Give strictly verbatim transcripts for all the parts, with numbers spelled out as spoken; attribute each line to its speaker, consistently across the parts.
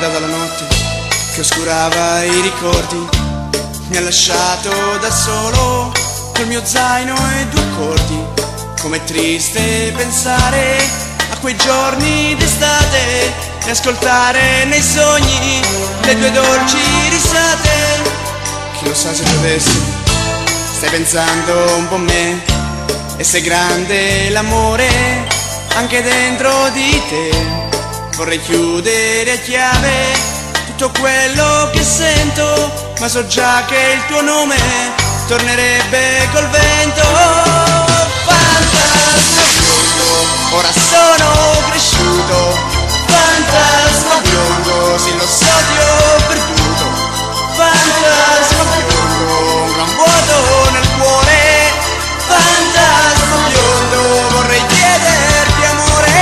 Speaker 1: fredda dalla notte che oscurava i ricordi, mi ha lasciato da solo col mio zaino e due accordi. Com'è triste pensare a quei giorni d'estate e ascoltare nei sogni le tue dolci risate. Chi lo sa se tu adesso stai pensando un po' a me, e se è grande l'amore anche dentro di te. Vorrei chiudere a chiave tutto quello che sento, ma so già che il tuo nome tornerebbe col vento. Fantasma biondo, ora sono cresciuto. Fantasma biondo, sì lo so ti ho perduto. Fantasma biondo, un gran vuoto nel cuore. Fantasma biondo, vorrei chiederti amore.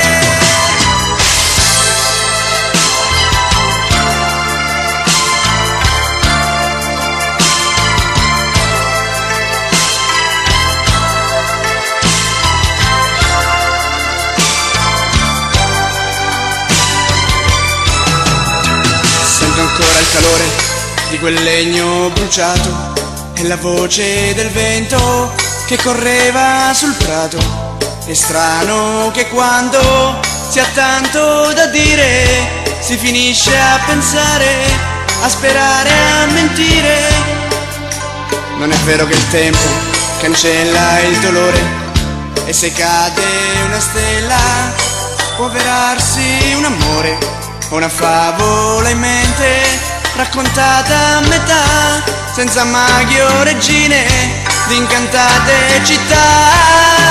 Speaker 1: Sento ancora il calore di quel legno bruciato e la voce del vento che correva sul prato. È strano che quando si ha tanto da dire si finisce a pensare, a sperare, a mentire. Non è vero che il tempo cancella il dolore, e se cade una stella può avverarsi un amore o una favola in mente, raccontata a metà, senza maghi o regine di incantate città.